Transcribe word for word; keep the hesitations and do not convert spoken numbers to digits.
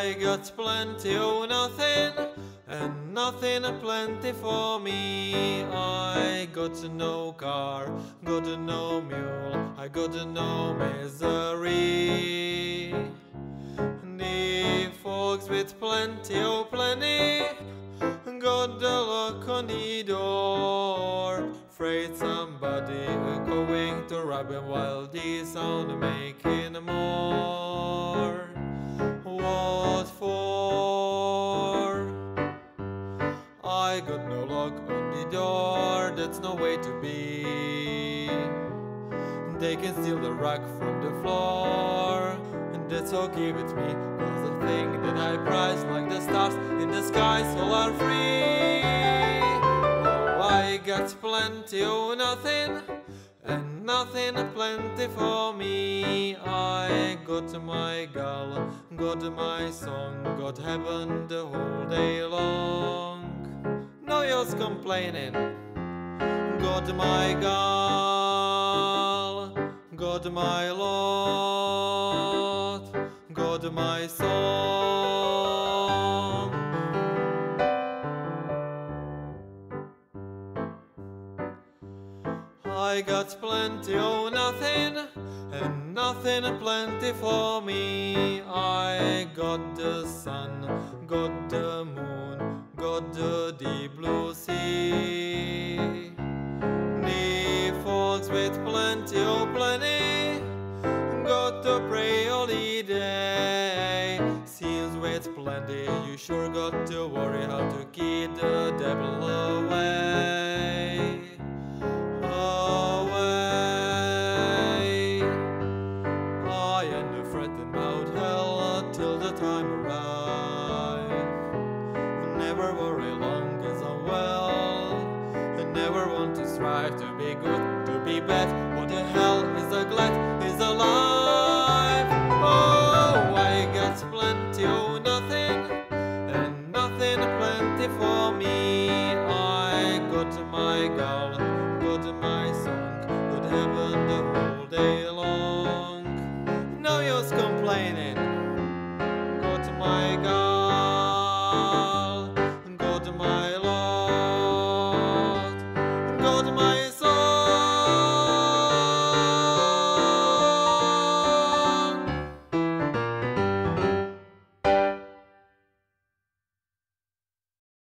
I got plenty of nothing, and nothing plenty for me. I got no car, got no mule, I got no misery. The folks with plenty of plenty got the lock on the door, afraid somebody going to rob him while the sound making more. What for? I got no lock on the door, that's no way to be. They can steal the rug from the floor, and that's all give it me, cause the thing that I prize, like the stars in the skies, all are free. Oh, I got plenty of nothing, and nothing plenty for me. I got my gal, got my song, got heaven the whole day long. No use complaining. Got my gal, got my lot, got my song. I got plenty of nothing, and nothing plenty for me. I got the sun, got the moon, got the deep blue sea. The folks with plenty of plenty got to pray all the day. Seems with plenty you sure got to worry how to keep the devil away. Away. I ain't afraid about hell till the time arrive. Never worry long as I'm well, and never want to strive to be good, to be bad. What the hell is a glad is alive? Oh, I got plenty of nothing, and nothing plenty for